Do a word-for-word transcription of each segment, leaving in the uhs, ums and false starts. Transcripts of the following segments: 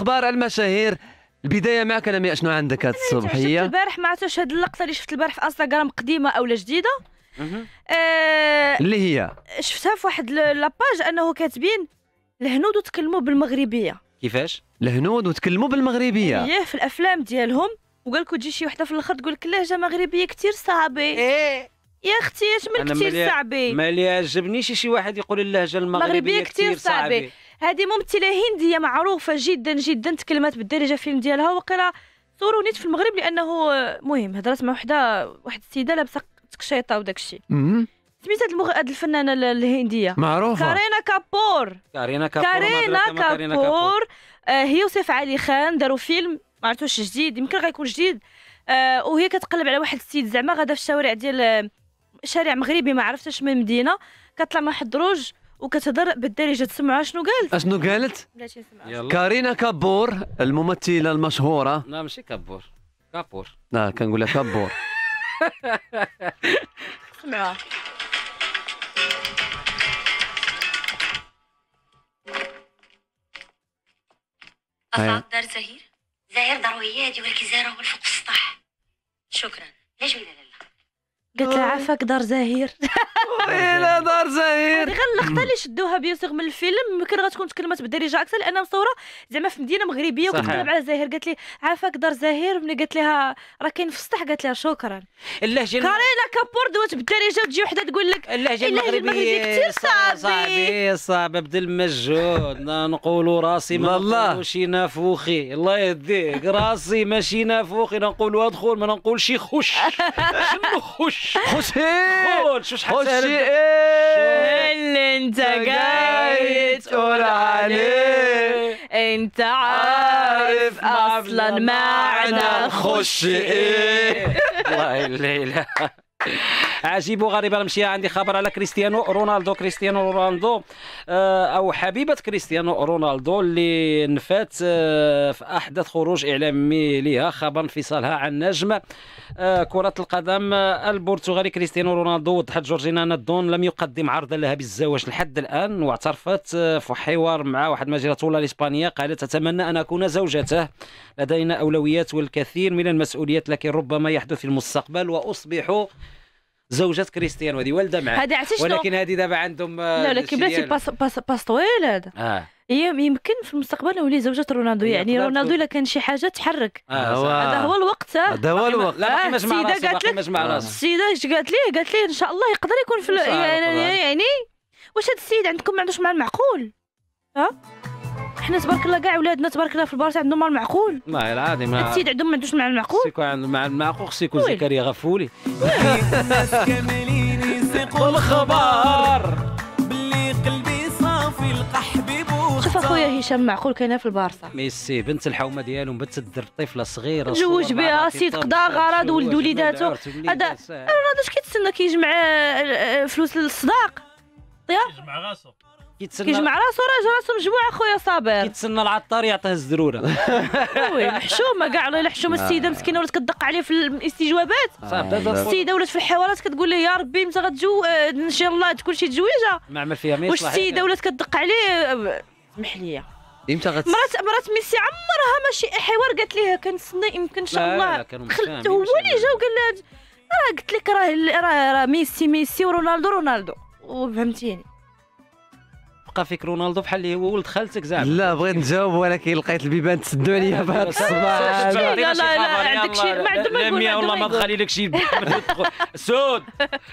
اخبار المشاهير. البدايه معك لمياء، شنو عندك هذه الصبحيه؟ شفت البارح ما عرفتش هاد اللقطه اللي شفت البارح في انستغرام قديمه اولا جديده. آه اللي هي شفتها في واحد لاباج انه كاتبين الهنود وتكلموا بالمغربيه. كيفاش؟ الهنود وتكلموا بالمغربيه ايه في الافلام ديالهم، وقال لك تجي شي وحده في الاخر تقول لك اللهجه مغربيه كثير صعبه. ايه يا اختي اش من كثير صعبه؟ ما اللي عجبنيش شي واحد يقول اللهجه المغربيه كثير صعبه. هذه ممثله هنديه معروفه جدا جدا، تكلمت بالدارجه فيلم ديالها، وقيلا صوروا نيت في المغرب لانه مهم هضرت مع وحده واحد السيده لابسه تكشيطه وداك الشيء. سميت هاد المغ... هاد الفنانه الهنديه معروفه كارينا كابور. كارينا كابور كارينا كابور, كابور. آه هي وسيف علي خان داروا فيلم ما عرفتوش جديد، يمكن غيكون جديد. آه وهي كتقلب على واحد السيد زعما غادا في الشوارع ديال شارع مغربي ما عرفتش من مدينه، كطلع مع واحد الدروج وكتهضر بالدارجه. تسمعوا شنو قالت؟ اشنو قالت؟ كارينا كابور الممثله المشهوره. لا ماشي كابور، كابور. لا كنقولها كابور. سمعوها. أصعد دار زهير؟ زهير ضروريات ولكن زهير هو الفوق السطح. شكرا. ليش ويلا لالا؟ قالت لها عافاك دار زهير. ويلا دار زهير. هذه غير اللقطه اللي شدوها بيوثق من الفيلم، يمكن غتكون تكلمت بالدارجه اكثر لانها مصوره زعما في مدينه مغربيه وكتكلم على زهير. قالت لي عافاك دار زهير، ملي قالت لها راه كاين في السطح قالت لها شكرا. اللهجه كارينا كابور دوات بالدارجه وتجي وحده تقول لك اللهجه المغربيه كثير صعبه صعبه صعبه. بدل مجهود نقولوا راسي ما نقولوش نافوخي. الله يهديك، راسي ماشي نافوخي نقولوا ادخل ما نقولش خش. شنو خش؟ خشي خش شحال خشي اللي انت قاعد تقول عليه انت عارف اصلا معنى خش ايه. والله الليله عجيب وغريب. انا مشي عندي خبر على كريستيانو رونالدو. كريستيانو رونالدو او حبيبه كريستيانو رونالدو اللي نفات في احدث خروج اعلامي لها خبر انفصالها عن نجم كرة القدم البرتغالي كريستيانو رونالدو. وضحت جورجينا نادون لم يقدم عرضا لها بالزواج لحد الان، واعترفت في حوار مع واحد المجله طولة الاسبانيه، قالت اتمنى ان اكون زوجته، لدينا اولويات والكثير من المسؤوليات لكن ربما يحدث في المستقبل واصبح زوجة كريستيانو. هذه والده معاه، ولكن هذه دابا عندهم لا لكن بلاتي باس باس باس طويل هذا. اه يمكن في المستقبل نولي زوجة رونالدو، يعني رونالدو الا كان شي حاجه تحرك آه هذا هو الوقت. هذا هو الوقت. لا باقي مجمع راسه، باقي مجمع راسه. السيده اش قالت ليه؟ قالت ليه ان شاء الله يقدر يكون في يعني, يعني واش هذا السيد عندكم ما عندوش مع المعقول؟ ها حنا تبارك الله كاع ولادنا تبارك الله في البارسا عندهم مع المعقول. ما العادي ما السيد عندهم ما عندوش مع المعقول. خصو يكون مع المعقول، خصو يكون زكريا غفولي. الناس كاملين يسيقوا الخبر باللي قلبي صافي لقى حبيب وختار. شوف اخويا هشام معقول كاينه في البارسا. ميسي بنت الحومه ديالهم بنت الدر طفله صغيره زوج بها سيد قضا غرض ولد وليداتو. هذا رونالدو اش كيتسنى كيجمع فلوس للصداق؟ كيجمع راسو كيجمع راسو راه راسو مجموع اخويا صابر. كيتسنى العطار يعطيه الزروره. وي محشومه كاع الله حشومه. السيده مسكينه ولات كتدق عليه في الاستجوابات. السيده ولات في الحوارات كتقول له يا ربي متى غتجو ان شاء الله تكون شي تزويجه. ما عمل فيها ما يصلح. واش السيده ولات كتدق عليه سمح لي امتى غت مرات مرات ميسي عمرها ماشي حوار قالت ليه كنتسنى يمكن ان شاء الله. دخلت هو اللي جا وقال لها راه قلت لك راه راه ميسي ميسي ورونالدو رونالدو وفهمتيني. بقى فيك رونالدو بحال اللي هو ولد خالتك زعما. لا بغيت نجاوب ولكن لقيت البيبان تسدوا عليا بهذا الصباح. لا لا لا عندك شي ما عندهم ما نقول. والله ما نخلي لك شي سود.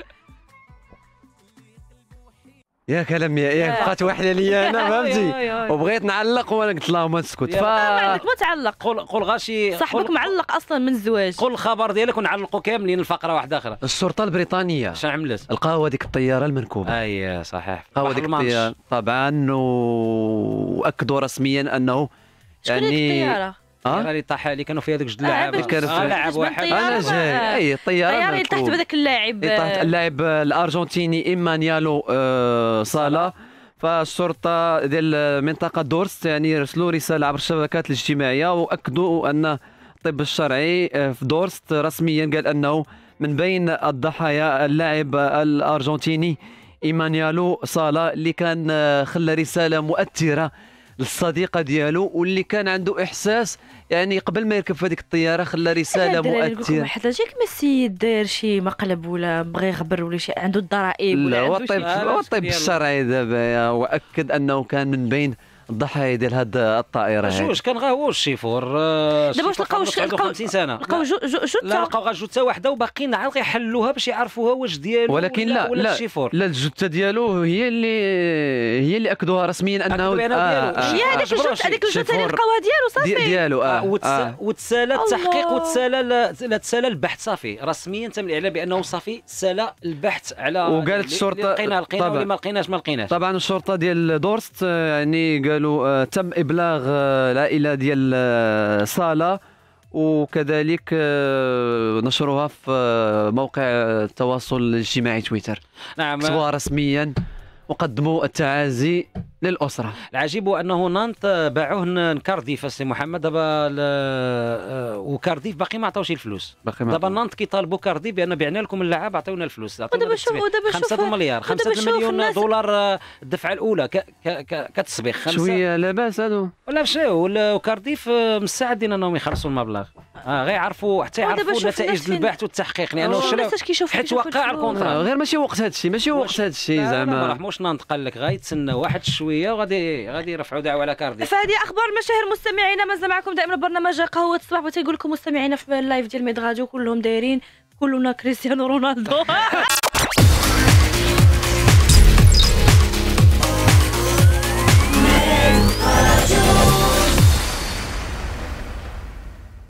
يا كلام يا بقات وحده ليا انا فهمتي، وبغيت نعلق وانا قلت اللهم اسكت. ف ما عندك ما تعلق. قول قول غاشي صاحبك معلق اصلا من الزواج. قول الخبر ديالك ونعلقوا كاملين الفقره واحده اخرى. الشرطه البريطانيه شنو عملت؟ لقاو هذيك الطياره المنكوبه. اي صحيح لقاو هذيك الطياره طبعا، واكدوا رسميا انه يعني الطياره اه اللي طاح اللي كانوا فيها ذوك جوج اللاعب. آه لاعب واحد انا جاي. اي الطياره الطياره اللي طاحت بهذاك اللاعب اللاعب الارجنتيني ايمانيالو آه صالا. فالشرطه ديال منطقه دورست يعني رسلوا رساله عبر الشبكات الاجتماعيه واكدوا ان الطب الشرعي في دورست رسميا قال انه من بين الضحايا اللاعب الارجنتيني ايمانيالو صالا اللي كان خلى رساله مؤثره للصديقه ديالو، واللي كان عنده احساس يعني قبل ما يركب في هذيك الطياره خلى رساله مؤثره. واحد جاك ما السيد داير شي مقلب ولا بغى يخبر ولا شي عنده الضرائب ولا لا، هو عنده الطب شي- هو الطب الشرعي دابا، واكد انه كان من بين الضحايا ديال هذه الطائره هذه. جوج كان غا هو الشيفور. آه، دابا واش الشيفور لقاو كان عنده لقاو خمسين سنه. لقاو جو جو جو لا لقاو غا جثه واحده وباقيين عاد غيحلوها باش يعرفوها واش ديالو ولكن ولا لا ولا لا الشيفور. لا الجثه ديالو هي اللي هي اللي اكدوها رسميا انه أكدوا بأنه ديالو. هي هذيك جبروا الجثه شي هذيك الجثه اللي شيفور. لقاوها ديالو دي صافي. ديالو اه, وتس... آه. وتسالى التحقيق الله. وتسالى لا تسالى البحث صافي رسميا تم الاعلان بانه صافي سالى البحث على وقالت اللي- الشرطة اللي لقينا لقينا طبعا. واللي ما لقيناش ما لقيناش. طبعا الشرطه ديال دورست آه، يعني قالوا آه، تم ابلاغ آه، العائله ديال آه، صاله، وكذلك آه، نشروها في آه، موقع التواصل الاجتماعي تويتر، نعم. كتبوها رسميا وقدموا التعازي للاسره. العجيب هو انه نانت باعوه لكارديف السي محمد دابا ل- آه، وكارديف باقي ما عطاوش الفلوس. باقي ما دابا عطاو. نانت كيطالبوا كارديف بان بعنا لكم اللعاب عطيونا الفلوس. عطيونا ودابا شوف- بالتسبيح. ودابا شوف- خمسة مليار ودابا خمسة شوف مليون الناس- دولار آه، الدفعه الاولى ك... ك... ك... كتصبيح خمسة شويه لاباس هادو. ولا مشاو ولا- وكارديف آه، مستعدين انهم يخلصوا المبلغ. اه غير يعرفوا حتى ودابا يعرفوا شوف نتائج الناس فين- البحث والتحقيق لانه شوف شراو الناس كيشوفوا حيت كيشوفوا وقع الفلوس. الكونترا. آه، غير ماشي وقت هذا الشيء، ماشي وقت هذا الشيء لا، لا، ما زعما. رحموش نانت قال لك غيتسنى واحد شويه وغادي غادي يرفعوا دعوه على كارديف. فهذه اخبار المشاهير مستمعينا، مازال معكم دائما برنامج قهوه الصباح. بغيت نقول لكم مستمعينا في اللايف ديال ميد راديو كلهم دايرين كلنا كريستيانو رونالدو.